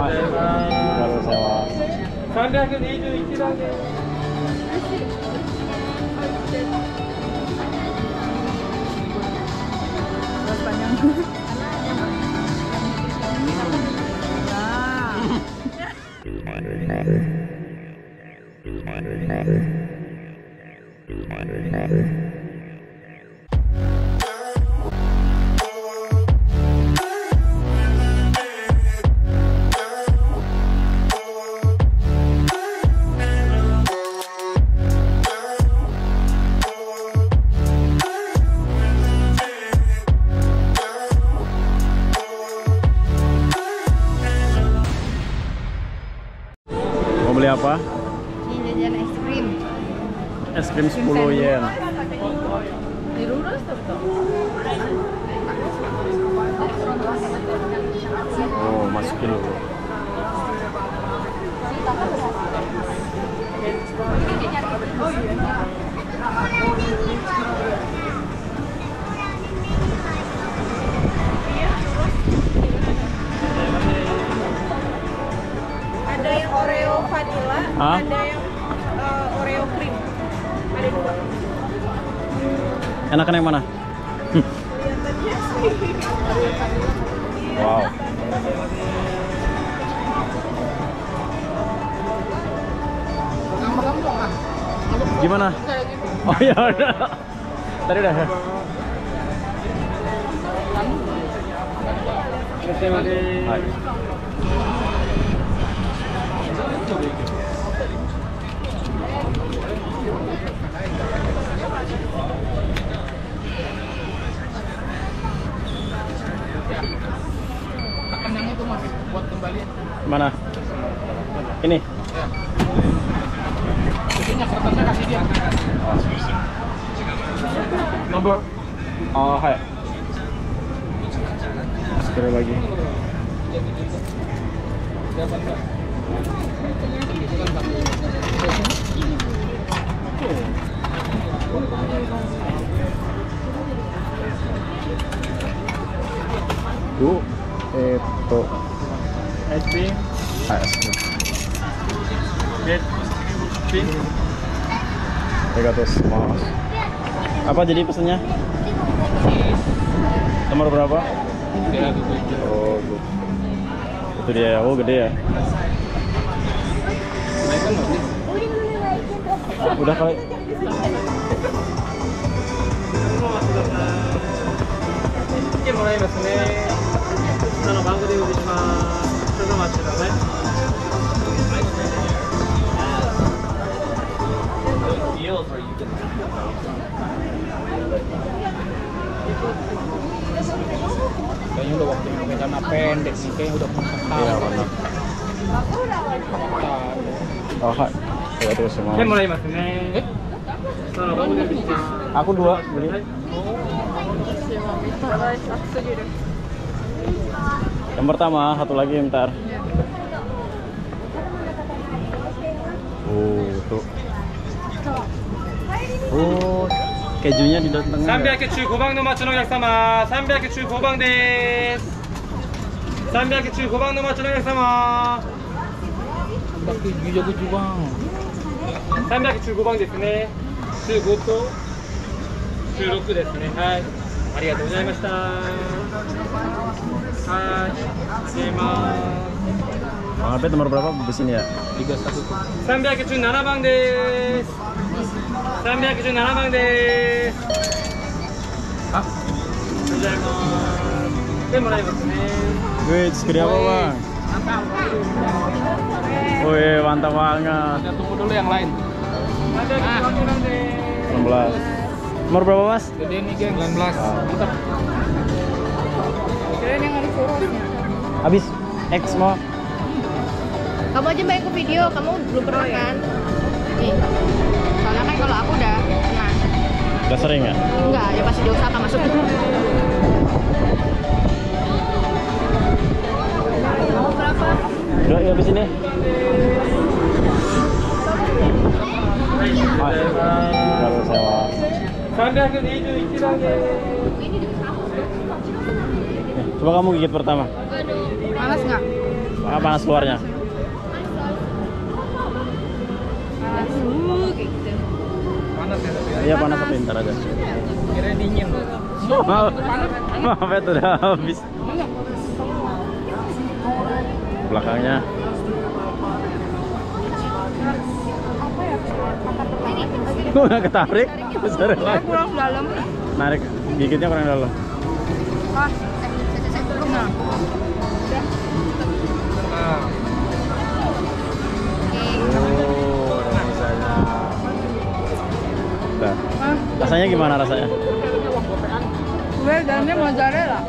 321段です。 Mau beli apa? Ini jajan es krim. Es krim 10 yen. Oh, masukin dulu. Ada yang Oreo vanilla, ada yang Oreo cream. Ada dua. Enakan yang mana? Kelihatannya sih. Wow. Gimana? Oh ya udah. Tadi udah. Hai. Kandangnya tuh mas, buat kembali. Mana? Ini? Ya. Isinya kertasnya kasih dia. Nomor. Oh, hai. Sekali lagi. Tuh, itu Es krim. es krim. Es krim. Tegatos, mas. Apa jadi pesennya? Nomor berapa? Oh, gitu. Itu dia. Oh, gede ya. Udah kali. Kayaknya udah waktunya pakai celana pendek nih, kayaknya udah muntah. Iya, mana? Oh, hai. Ya terus semua. Aku 2 beli. Yang pertama, satu lagi ntar. Oh, tuh. Oh, kejunya di tengah. 315番の町のお客様、315番です。315番の町のお客様。315番。315番ですね。15と16ですね。はい。ありがとうございました。はい。出ます。 Bang Abed nomor berapa di sini ya? 317番です。317番です。あ、ございます。でもらいますね。 Wih, segede apa bang? Wih, mantap banget. Kita tunggu dulu yang lain. 16. Nomor berapa mas? Gede nih geng, 19. Mantap. Kirain yang ada surutnya. Habis X mau? Kamu aja main ke video, kamu belum pernah kan? Nih. Soalnya kan kalau aku udah pernah. Udah sering ya? Enggak, ya pasti diusahakan masuk. Mau berapa? Udah, ya habis ini. Kalau sewa. 321番です。 Coba kamu gigit pertama. Panas nggak? Panas keluarnya. Kayak gitu. Panas ya tapi ya. Iya panas tapi ntar aja. Kira dingin. Maaf ya udah habis. Belakangnya. Gue nggak ketarik, besar lagi. Kurang dalam. Narik gigitnya kurang dalam. Ah, nah. Nah, Oh, ada misalnya. Udah. Rasanya gimana rasanya? Gue dalamnya mozzarella.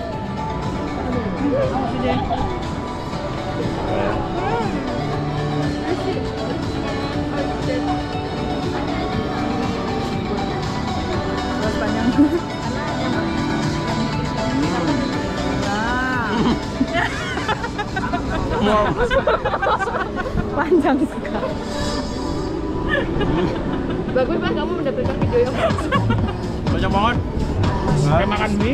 Terus panjang. Panjang sekali. Bagus Bang, kamu mendapatkan video yang bagus. Banyak banget. kayak makan mie.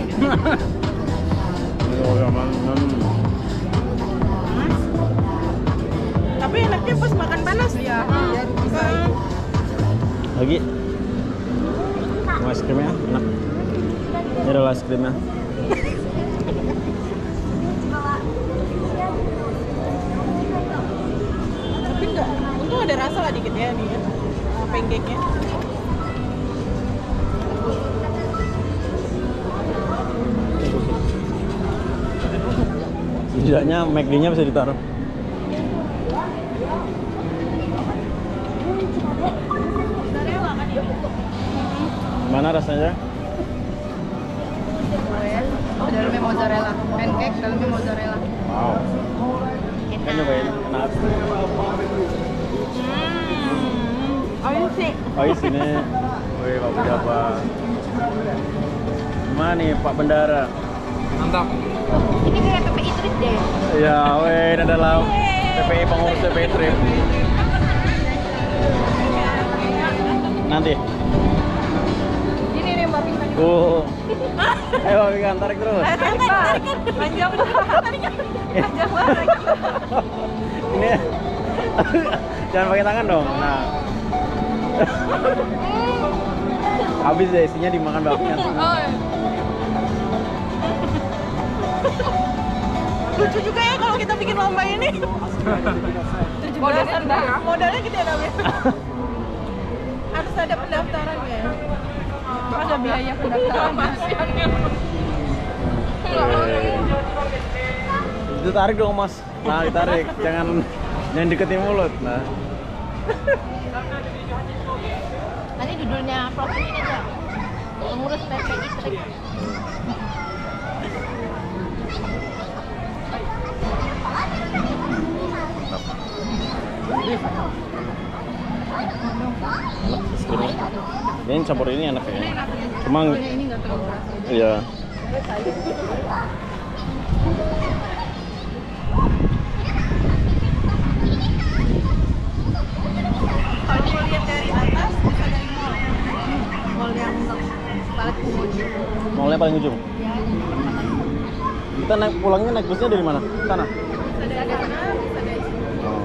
Tapi enaknya pas makan panas ya. Lagi. Mau es krimnya? Enak. Ini adalah es krimnya. Tapi enggak, untung ada rasa lah dikit ya nih. Pancake-nya. Setidaknya McD-nya bisa ditaruh. Gimana rasanya? Dalamnya mozzarella, pancake dalamnya mozzarella. Wow. Kan nyobain, enak. Oh iya sini. Wih, Pak Pejabat. Gimana nih Pak Bendara? Mantap. Ini kayak PPI trip deh. Ya, weh, ini adalah PPI pengurus PPI trip. Nanti. Ini nih Mbak Pintan. Ayo Mbak Pintan, tarik terus. Tarik. Panjang banget. Panjang banget. Ini jangan pakai tangan dong. Nah. Habis deh isinya dimakan Mbak Pintan. Oh. Lucu juga ya kalau kita bikin lomba ini. Modalnya gede namanya. Harus ada pendaftaran ya. Ada biaya pendaftaran. Itu tarik dong Mas. Nah ditarik, jangan deketin mulut. Nah. Nanti judulnya vlog ini aja. Pengurus PPI trip. Ini campur ini enak ya. Cuma ini nggak terlalu keras. iya. Kalau mau lihat dari atas bisa dari mall. Mall yang paling ujung. Mallnya paling ujung. Ya, Kita pulangnya naik busnya dari mana? Sana. bisa dari sana, bisa dari sini.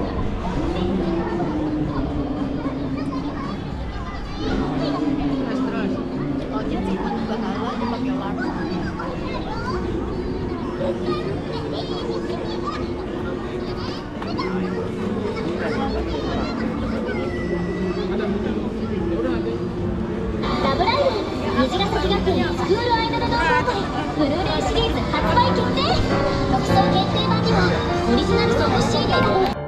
Terus. Oh, jadi sih juga kalah aja pakai large. ラブライブ虹ヶ崎学園スクールアイドル同窓会ブルーレイシリーズ発売決定。特装限定版にはオリジナルソング CD など